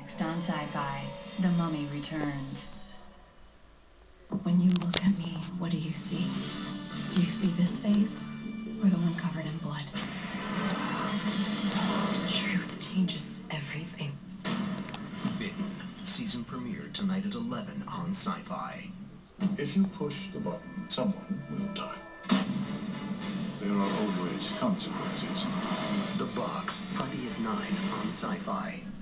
Next on Sci-Fi, The Mummy Returns. When you look at me, what do you see? Do you see this face? Or the one covered in blood? Truth changes everything. Bitten. Season premiere tonight at 11 on Sci-Fi. If you push the button, someone will die. There are always consequences. The Box, Friday at 9 on Sci-Fi.